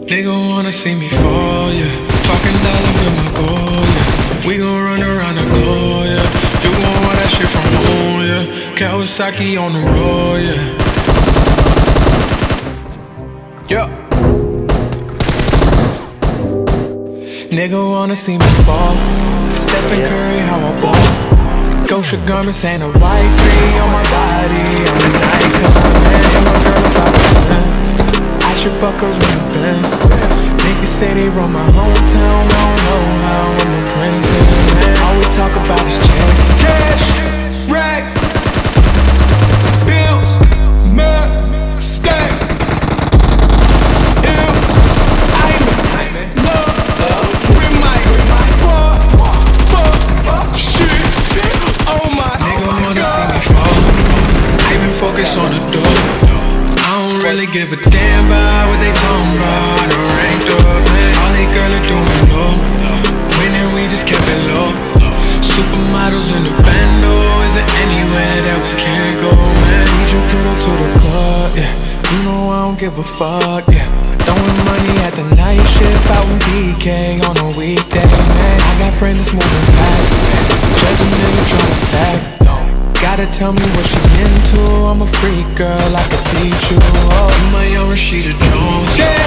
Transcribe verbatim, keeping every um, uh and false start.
Nigga wanna see me fall, yeah. Talking dollar with my goal, yeah. We gon' run around the globe, yeah. You gon' want that shit from home, yeah. Kawasaki on the road, yeah. Yeah. Nigga wanna see me fall. Stephen Curry, how I ball. Gosha garments and a white green on my body all night. Cause I'm mad at my girl about the spend. I should fuck her in the Benz. Niggas say they run my hometown, I don't know how I'm a prince in the land. All we talk about is check. Cash, rack, bills, mad, stacks. Ill, I'm in love with my squad. Fuck, shit, oh my God. Nigga wanna see me fall. I been focused on the door. I don't really give a damn about what they talking about. I done ranked up, man. All they girls are doing low. Winning, we just kept it low. Supermodels in the bando. Is there anywhere that we can't go, man? Need your girl to the club, yeah. You know I don't give a fuck, yeah. Throwing money at the night shift out in B K on a weekday, man. I got friends that's moving fast. Judge a nigga tryna stack. Gotta tell me what she into. I'm a freak girl, I can teach you. Oh, I'm a young Rashida Jones. Yeah.